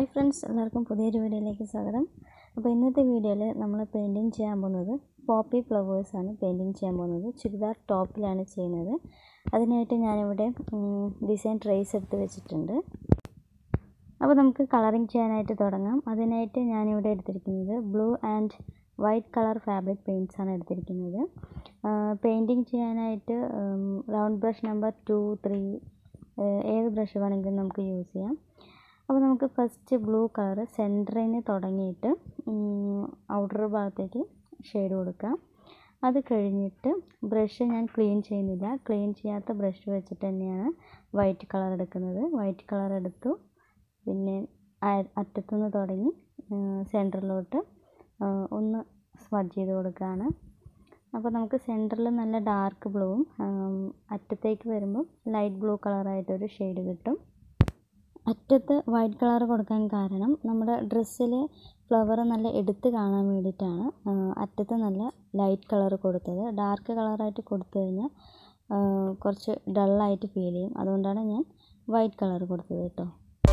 Hi friends, എല്ലാവർക്കും പുതിയൊരു വീഡിയോയിലേക്ക് സ്വാഗതം. അപ്പോൾ ഇന്നത്തെ വീഡിയോയിൽ നമ്മൾ പെയിൻറ്റിങ് ചെയ്യാൻ പോകുന്നത് പോപ്പി ഫ്ലവേഴ്സാണ് പെയിൻറ്റിങ് ചെയ്യാൻ പോകുന്നത്. ചുരിദാർ ടോപ്പിലാണ് ചെയ്യുന്നത്. അതിനായിട്ട് ഞാനിവിടെ ഡിസൈൻ ട്രേസ് എടുത്ത് വെച്ചിട്ടുണ്ട്. അപ്പോൾ നമുക്ക് കളറിങ് ചെയ്യാനായിട്ട് തുടങ്ങാം. അതിനായിട്ട് ഞാനിവിടെ എടുത്തിരിക്കുന്നത് blue and white colour fabric പെയിൻറ്റ്സാണ് എടുത്തിരിക്കുന്നത്. പെയിൻറ്റിങ് ചെയ്യാനായിട്ട് റൗണ്ട് ബ്രഷ് നമ്പർ 2, 3 ഏത് ബ്രഷ് വേണമെങ്കിലും നമുക്ക് യൂസ് ചെയ്യാം. അപ്പോൾ നമുക്ക് ഫസ്റ്റ് ബ്ലൂ കളർ സെൻറ്ററിൽ നിന്ന് തുടങ്ങിയിട്ട് ഔട്ടർ ഭാഗത്തേക്ക് ഷെയ്ഡ് കൊടുക്കാം. അത് കഴിഞ്ഞിട്ട് ബ്രഷ് ഞാൻ ക്ലീൻ ചെയ്യുന്നില്ല, ക്ലീൻ ചെയ്യാത്ത ബ്രഷ് വെച്ചിട്ട് തന്നെയാണ് വൈറ്റ് കളർ എടുക്കുന്നത്. വൈറ്റ് കളർ എടുത്തു, പിന്നെ അറ്റത്തുനിന്ന് തുടങ്ങി സെൻറ്ററിലോട്ട് ഒന്ന് സ്മഡ്ജ് ചെയ്ത് കൊടുക്കുകയാണ്. അപ്പോൾ നമുക്ക് സെൻറ്ററിൽ നല്ല ഡാർക്ക് ബ്ലൂവും അറ്റത്തേക്ക് വരുമ്പോൾ ലൈറ്റ് ബ്ലൂ കളറായിട്ടൊരു ഷെയ്ഡ് കിട്ടും. അറ്റത്ത് വൈറ്റ് കളർ കൊടുക്കാൻ കാരണം നമ്മുടെ ഡ്രസ്സിൽ ഫ്ലവർ നല്ല എടുത്ത് കാണാൻ വേണ്ടിയിട്ടാണ് അറ്റത്ത് നല്ല ലൈറ്റ് കളർ കൊടുത്തത്. ഡാർക്ക് കളറായിട്ട് കൊടുത്തു കഴിഞ്ഞാൽ കുറച്ച് ഡള്ളായിട്ട് ഫീൽ ചെയ്യും. അതുകൊണ്ടാണ് ഞാൻ വൈറ്റ് കളർ കൊടുത്തത് കേട്ടോ.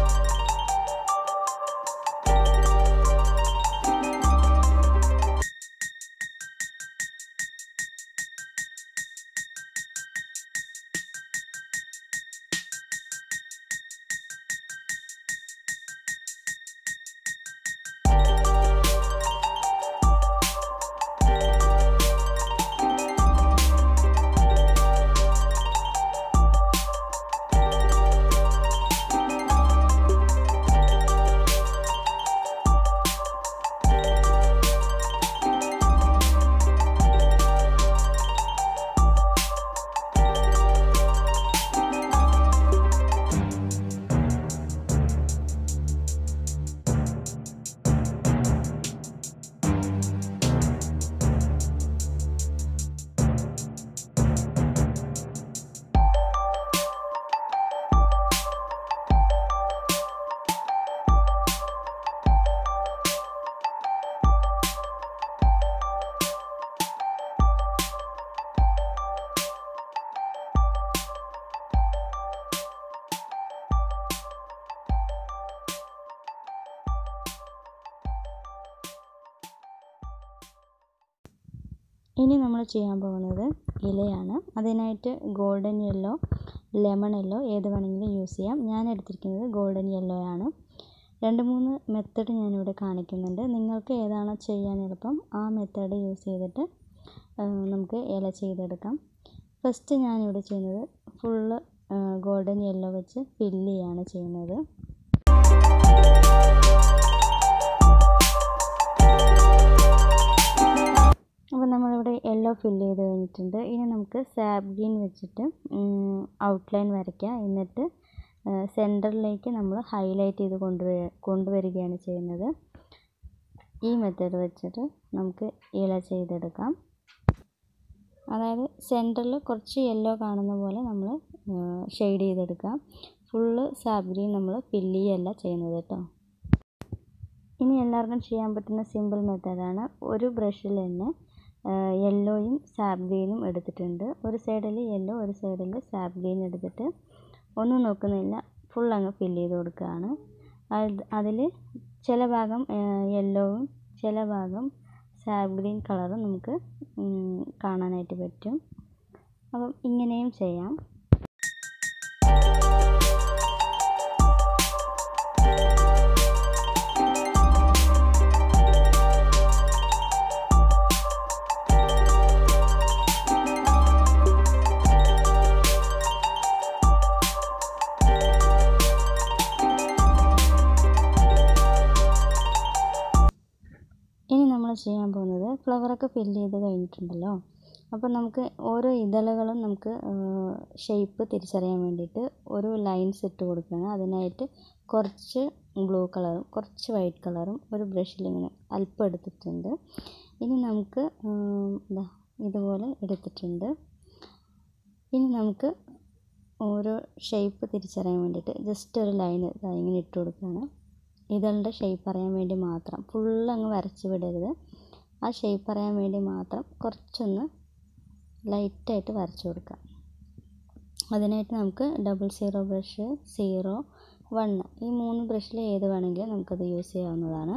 ഇനി നമ്മൾ ചെയ്യാൻ പോകുന്നത് ഇലയാണ്. അതിനായിട്ട് ഗോൾഡൻ യെല്ലോ, ലെമൺ യെല്ലോ ഏത് വേണമെങ്കിലും യൂസ് ചെയ്യാം. ഞാൻ എടുത്തിരിക്കുന്നത് ഗോൾഡൻ യെല്ലോ ആണ്. 2-3 മെത്തേഡ് ഞാനിവിടെ കാണിക്കുന്നുണ്ട്. നിങ്ങൾക്ക് ഏതാണോ ചെയ്യാൻ എളുപ്പം ആ മെത്തേഡ് യൂസ് ചെയ്തിട്ട് നമുക്ക് ഇല ചെയ്തെടുക്കാം. ഫസ്റ്റ് ഞാനിവിടെ ചെയ്യുന്നത് ഫുള്ള് ഗോൾഡൻ യെല്ലോ വെച്ച് ഫില്ല് ചെയ്യാണ് ചെയ്യുന്നത്. അപ്പോൾ നമ്മളിവിടെ യെല്ലോ ഫില്ല് ചെയ്ത് കഴിഞ്ഞിട്ടുണ്ട്. ഇനി നമുക്ക് സാബ് ഗ്രീൻ വെച്ചിട്ട് ഔട്ട്ലൈൻ വരയ്ക്കാം. എന്നിട്ട് സെൻറ്ററിലേക്ക് നമ്മൾ ഹൈലൈറ്റ് ചെയ്ത് കൊണ്ടുവരികയാണ് ചെയ്യുന്നത്. ഈ മെത്തേഡ് വെച്ചിട്ട് നമുക്ക് ഇല ചെയ്തെടുക്കാം. അതായത് സെൻറ്ററിൽ കുറച്ച് യെല്ലോ കാണുന്ന പോലെ നമ്മൾ ഷെയ്ഡ് ചെയ്തെടുക്കാം. ഫുള്ള് സാബ് ഗ്രീൻ നമ്മൾ ഫില്ല് ചെയ്യല്ല ചെയ്യുന്നത് കേട്ടോ. ഇനി എല്ലാവർക്കും ചെയ്യാൻ പറ്റുന്ന സിമ്പിൾ മെത്തേഡാണ്. ഒരു ബ്രഷിൽ തന്നെ യെല്ലോയും സാബ് ഗ്രീനും എടുത്തിട്ടുണ്ട്. ഒരു സൈഡിൽ യെല്ലോ, ഒരു സൈഡിൽ സാബ് ഗ്രീൻ എടുത്തിട്ട് ഒന്നും നോക്കുന്നില്ല, ഫുൾ അങ്ങ് ഫില്ല് ചെയ്ത് കൊടുക്കുകയാണ്. അതിൽ ചില ഭാഗം യെല്ലോവും ചില ഭാഗം സാബ് ഗ്രീൻ കളറും നമുക്ക് കാണാനായിട്ട് പറ്റും. അപ്പം ഇങ്ങനെയും ചെയ്യാം. ഇനി നമ്മൾ ചെയ്യാൻ പോകുന്നത് ഫ്ലവറൊക്കെ ഫില്ല് ചെയ്ത് കഴിഞ്ഞിട്ടുണ്ടല്ലോ. അപ്പോൾ നമുക്ക് ഓരോ ഇതളുകളും നമുക്ക് ഷേപ്പ് തിരിച്ചറിയാൻ വേണ്ടിയിട്ട് ഒരു ലൈൻസ് ഇട്ട് കൊടുക്കണം. അതിനായിട്ട് കുറച്ച് ബ്ലൂ കളറും കുറച്ച് വൈറ്റ് കളറും ഒരു ബ്രഷിൽ ഇങ്ങനെ അല്പം എടുത്തിട്ടുണ്ട്. ഇനി നമുക്ക് ഇതുപോലെ എടുത്തിട്ടുണ്ട്. ഇനി നമുക്ക് ഓരോ ഷേപ്പ് തിരിച്ചറിയാൻ വേണ്ടിയിട്ട് ജസ്റ്റ് ഒരു ലൈൻ ഇങ്ങനെ ഇട്ട് കൊടുക്കുകയാണ്. ഇതളുടെ ഷേപ്പ് അറിയാൻ വേണ്ടി മാത്രം, ഫുള്ള് അങ്ങ് വരച്ച് വിടരുത്. ആ ഷേപ്പ് അറിയാൻ വേണ്ടി മാത്രം കുറച്ചൊന്ന് ലൈറ്റായിട്ട് വരച്ച് കൊടുക്കാം. അതിനായിട്ട് നമുക്ക് 00 ബ്രഷ് 0, 1 ഈ 3 ബ്രഷിൽ ഏത് വേണമെങ്കിലും നമുക്കത് യൂസ് ചെയ്യാവുന്നതാണ്.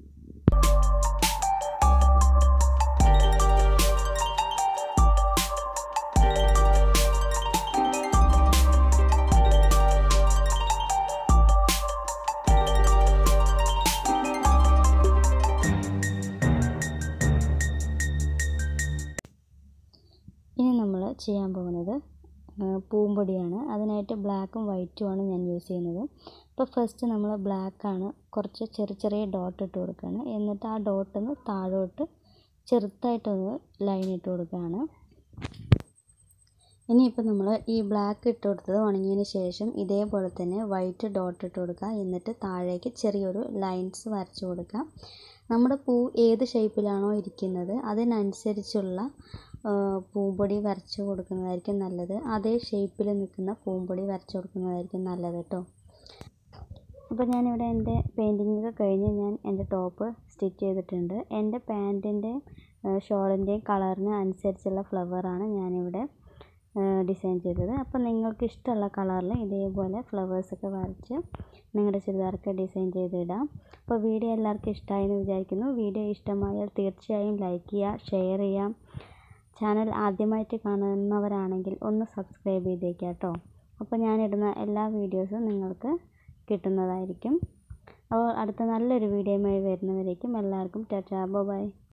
ഇനി നമ്മൾ ചെയ്യാൻ പോകുന്നത് പൂമ്പൊടിയാണ്. അതിനായിട്ട് ബ്ലാക്കും വൈറ്റുമാണ് ഞാൻ യൂസ് ചെയ്യുന്നത്. അപ്പോൾ ഫസ്റ്റ് നമ്മൾ ബ്ലാക്കാണ് കുറച്ച് ചെറിയ ഡോട്ട് ഇട്ട് കൊടുക്കുകയാണ്. എന്നിട്ട് ആ ഡോട്ടിൽ നിന്ന് താഴോട്ട് ചെറുതായിട്ടൊന്ന് ലൈൻ ഇട്ട് കൊടുക്കുകയാണ്. ഇനിയിപ്പോൾ നമ്മൾ ഈ ബ്ലാക്ക് ഇട്ട് കൊടുത്തത് ഉണങ്ങിയതിന് ശേഷം ഇതേപോലെ തന്നെ വൈറ്റ് ഡോട്ട് ഇട്ട് കൊടുക്കുക. എന്നിട്ട് താഴേക്ക് ചെറിയൊരു ലൈൻസ് വരച്ച് കൊടുക്കുക. നമ്മുടെ പൂ ഏത് ഷേപ്പിലാണോ ഇരിക്കുന്നത് അതിനനുസരിച്ചുള്ള പൂമ്പൊടി വരച്ച് കൊടുക്കുന്നതായിരിക്കും നല്ലത്. അതേ ഷേപ്പിൽ നിൽക്കുന്ന പൂമ്പൊടി വരച്ച് കൊടുക്കുന്നതായിരിക്കും നല്ലത് കേട്ടോ. അപ്പോൾ ഞാനിവിടെ എൻ്റെ പെയിൻറ്റിങ്ങൊക്കെ കഴിഞ്ഞ് ഞാൻ എൻ്റെ ടോപ്പ് സ്റ്റിച്ച് ചെയ്തിട്ടുണ്ട്. എൻ്റെ പാൻറ്റിൻ്റെയും ഷോളിൻ്റെയും കളറിന് അനുസരിച്ചുള്ള ഫ്ലവറാണ് ഞാനിവിടെ ഡിസൈൻ ചെയ്തത്. അപ്പോൾ നിങ്ങൾക്ക് ഇഷ്ടമുള്ള കളറിൽ ഇതേപോലെ ഫ്ലവേഴ്സൊക്കെ വരച്ച് നിങ്ങളുടെ ചുരിദാറൊക്കെ ഡിസൈൻ ചെയ്തിടാം. അപ്പോൾ വീഡിയോ എല്ലാവർക്കും ഇഷ്ടമായി എന്ന് വിചാരിക്കുന്നു. വീഡിയോ ഇഷ്ടമായാൽ തീർച്ചയായും ലൈക്ക് ചെയ്യുക, ഷെയർ ചെയ്യാം. ചാനൽ ആദ്യമായിട്ട് കാണുന്നവരാണെങ്കിൽ ഒന്ന് സബ്സ്ക്രൈബ് ചെയ്തേക്കുക കേട്ടോ. അപ്പോൾ ഞാനിടുന്ന എല്ലാ വീഡിയോസും നിങ്ങൾക്ക് കിട്ടുന്നതായിരിക്കും. അപ്പോൾ അടുത്ത നല്ലൊരു വീഡിയോയുമായി വരുന്നവരേക്കും എല്ലാവർക്കും ടാറ്റാ ബൈ.